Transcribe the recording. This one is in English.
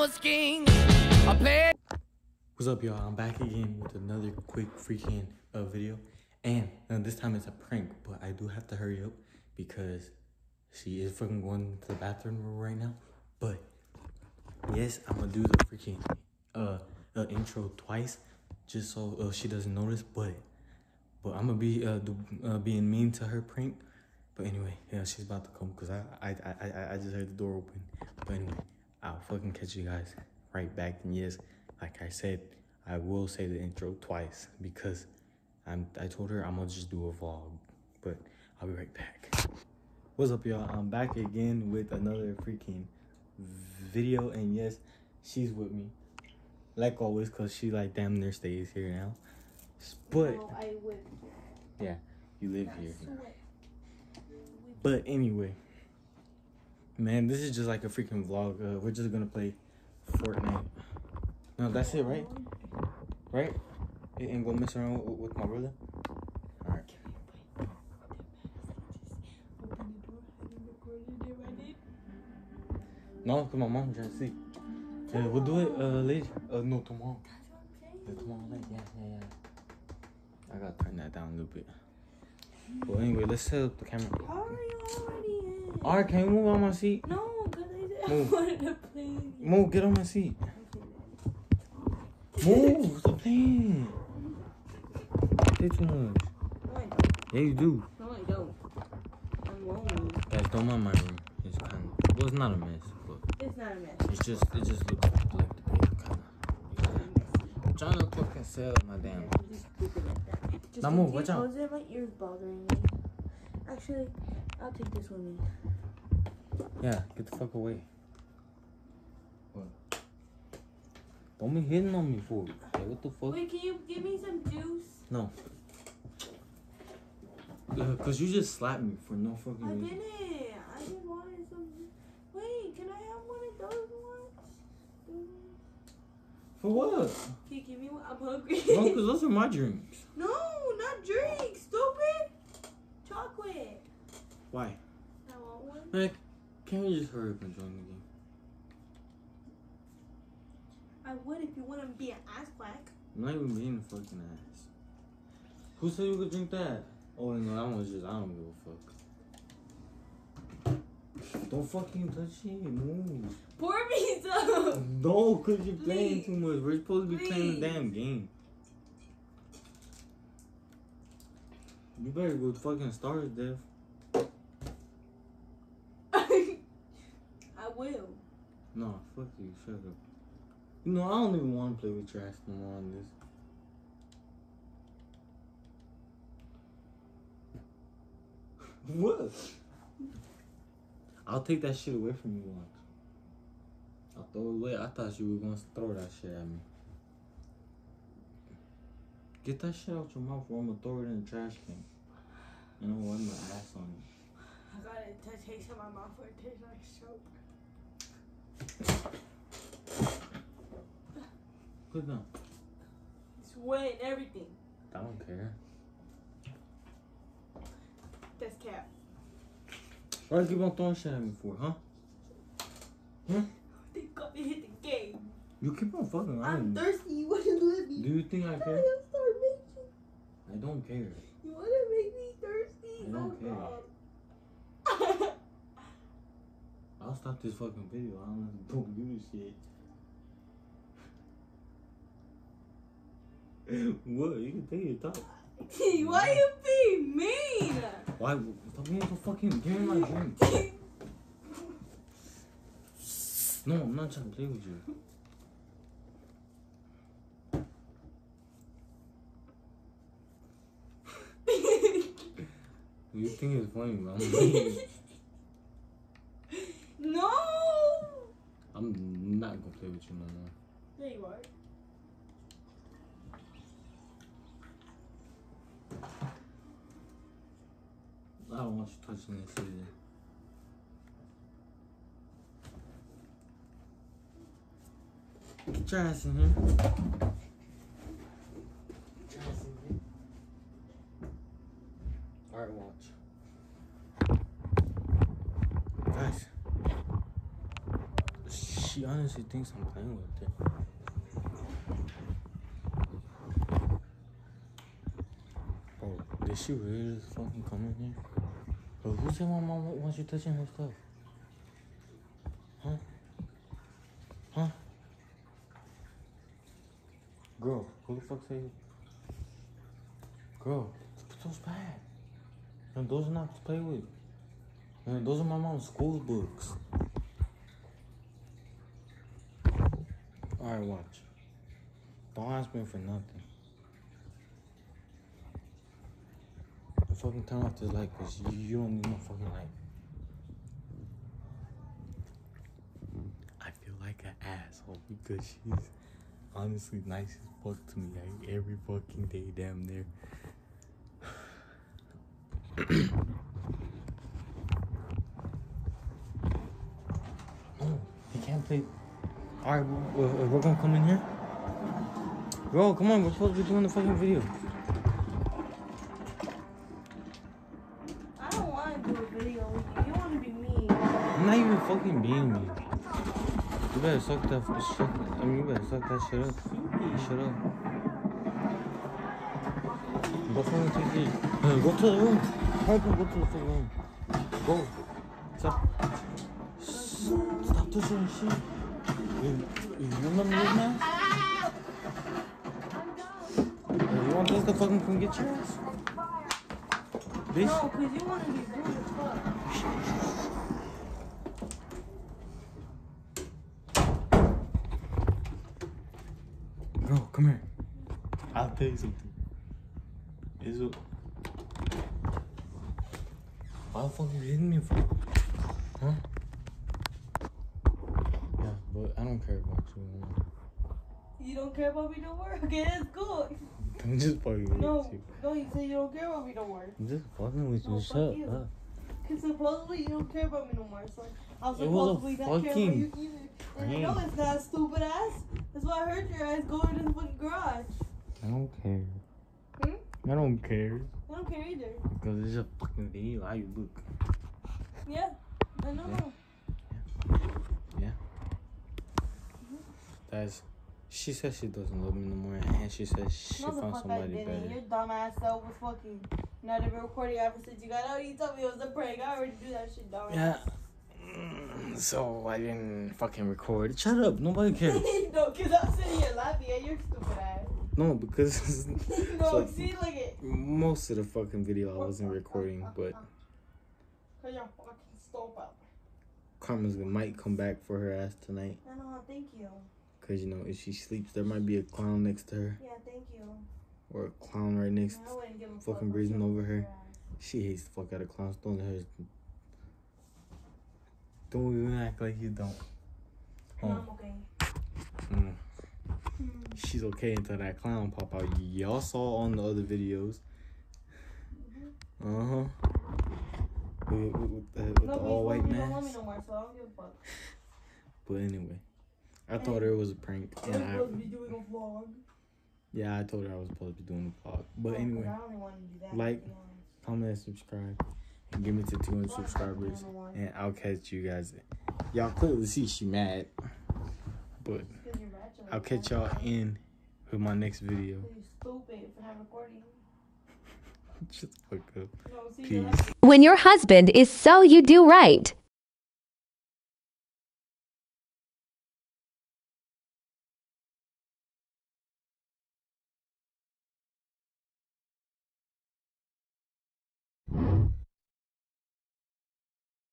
was king. I played. What's up, y'all? I'm back again with another quick freaking video, and this time it's a prank, but I do have to hurry up because she is fucking going to the bathroom right now. But yes, I'm gonna do the freaking intro twice just so she doesn't notice. But I'm gonna be being mean to her prank. But anyway, yeah, she's about to come because I just heard the door open. But anyway, I'll fucking catch you guys right back. And yes, like I said, I will say the intro twice because I told her I'm gonna just do a vlog. But I'll be right back. What's up, y'all? I'm back again with another freaking video, and yes, she's with me like always because she like damn near stays here now. But no, I live here. Yeah, you live here now. But anyway, man, this is just like a freaking vlog. We're just gonna play Fortnite. No, that's it, right? Right? And go mess around with my brother. All right. No, cause my mom's trying to sleep. We'll do it later. No, tomorrow. That's what I'm saying. Tomorrow night. Yeah. I gotta turn that down a little bit. Well, anyway, let's set up the camera. How are you already in? Alright, can you move on my seat? No, because I said Move. I wanted to play with you. Move, get on my seat. Move, stop playing. Play too much. No, I don't. Yeah, you do. No, I don't. I'm lonely. Guys, don't mind my room. It's kind of, well, it's not a mess, but It's not a mess. it just looks like the paper kind of. I'm trying to fucking set up my damn. Just keep it like that. Just Now move, watch out. close it, my ear's bothering me. Actually, I'll take this with me. Yeah, get the fuck away. What? Don't be hitting on me for it. Hey, what the fuck? Wait, can you give me some juice? No. Cause you just slapped me for no fucking I reason. didn't. I just wanted some. Wait, can I have one of those ones? For what? Can you give me one? I'm hungry. No, cause those are my drinks. No, not drink, stupid. Chocolate. Why? I want one. Man, can we just hurry up and join the game? I would if you wouldn't be an ass quack. I'm not even being a fucking ass. Who said you could drink that? Oh no, that one's just, I don't give a fuck. Don't fucking touch it, move. Pour me some. No, cause you're playing Please. too much. We're supposed to be playing the Please. damn game. You better go fucking start, Dev. I will. No, fuck you, shut up. You know, I don't even want to play with your ass no more on this. What? I'll take that shit away from you once. I'll throw it away. I thought you were gonna throw that shit at me. Get that shit out your mouth or I'm gonna throw it in the trash can. And I'll wipe my ass on it. I got it to taste in my mouth or it tastes like soap. Put it down. It's wet and everything. I don't care. That's cap. Why you keep on throwing shit at me for, huh? Huh? They got me hit the game. You keep on fucking I'm lying. thirsty. You want to let me? Do you think I I care? have starvation. I don't care. You want to make me thirsty? I don't care. God. I'll stop this fucking video. I don't give a shit. What? You can take your time. Why you being mean? Why? Stop being so fucking. Give me my drink. No, I'm not trying to play with you. You think it's funny, but I'm leaving. No. I'm not gonna play with you no more. There you are. I don't want you touching this either. Get your ass in here. Get your ass in here. Alright, watch. Guys. She honestly thinks I'm playing with her. Bro, did she really just fucking come in here? Bro, who said my mom wants you touching her stuff? Huh? Huh? Girl, who the fuck say? Girl, put those back. No, those are not to play with. No, those are my mom's school books. Alright, watch. Don't ask me for nothing. Fucking turn off this light, cause you don't need no fucking light. I feel like an asshole because she's honestly nice as fuck to me, like every fucking day, damn near. No, he can't play. Alright, we're gonna come in here. Bro, come on, we're supposed to be doing the fucking video. I don't want to do a video with you. You want to be mean. I'm not even fucking being me. You better suck that shit. I mean, you better suck that shit up. Shut up. Go fucking take it. Go to the room. Go to the fucking room. Go. Stop. Stop touching the shit. You remember this man? You want us to fucking come get your ass? Bitch? No, because you want to be rude as fuck. Girl, come here. I'll tell you something. Is it? Why the fuck are you hitting me for? Huh? Yeah, but I don't care about you anymore. You don't care about me no more? Okay, that's good. I'm just fucking with No, you. no, you say you don't care about me no more. I'm just fucking with you. No, Shut fuck you. up. Because supposedly you don't care about me no more. So I'm It was a supposedly not care about fucking you either. And you know it's not, stupid ass. That's why I heard your ass go into the fucking garage. I don't care. Hmm? I don't care. I don't care either. Because it's a fucking video. How you look? Yeah, I know. Yeah. That's. She says she doesn't love me no more, and she says she No, the found fuck I somebody didn't. better. Your dumb ass self was fucking not even recording ever since you got out. You told me it was a prank. I already do that shit, dumb Yeah. So I didn't fucking record. Shut up. Nobody cares. No, because I'm sitting here laughing at your stupid ass. No, because No, like, see, look at. most of the fucking video I wasn't recording, but Cause you're fucking stupid. Karma's might come back for her ass tonight. I know, thank you. Cause you know if she sleeps, there might be a clown next to her, Yeah, thank you. or a clown right next, I wouldn't give a fucking fuck breathing what over her. your ass. She hates the fuck out of clowns. Don't let her. Don't even act like you don't. No, I'm okay. Mm. She's okay until that clown pop out. Y'all saw on the other videos. With the all white You don't want me mask. no more, so I don't give a fuck. But anyway, I told her it was a prank, I'm and supposed to be doing a vlog. I told her I was supposed to be doing a vlog. But No, 'cause anyway, I only want to do that. like, to be honest. comment, and subscribe, and give me to 200 subscribers, and I'll catch you guys. Y'all clearly see she mad, but It's 'cause you're ratchet like I'll catch that. y'all in with my next video. 'Cause you're stupid for not recording. Shut the fuck up. No, see, Peace. you're like- When your husband is so you do right.